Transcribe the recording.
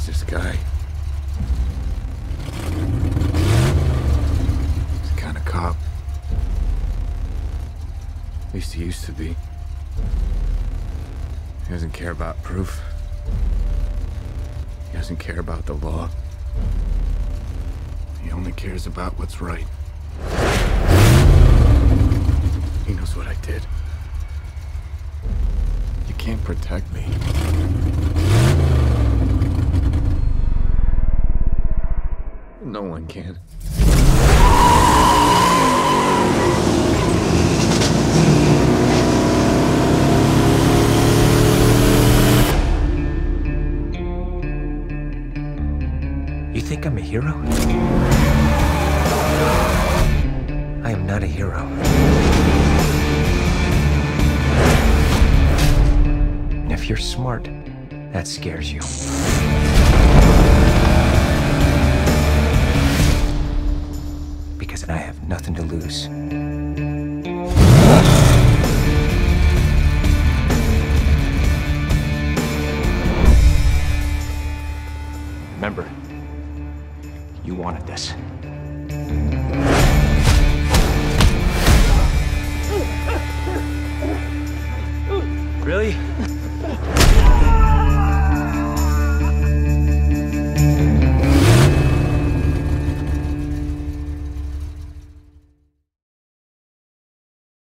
this guy? He's the kind of cop. At least he used to be. He doesn't care about proof. He doesn't care about the law. He only cares about what's right. He knows what I did. You can't protect me. No one can. You think I'm a hero? I am not a hero. And if you're smart, that scares you. Because I have nothing to lose. Remember, you wanted this. Really?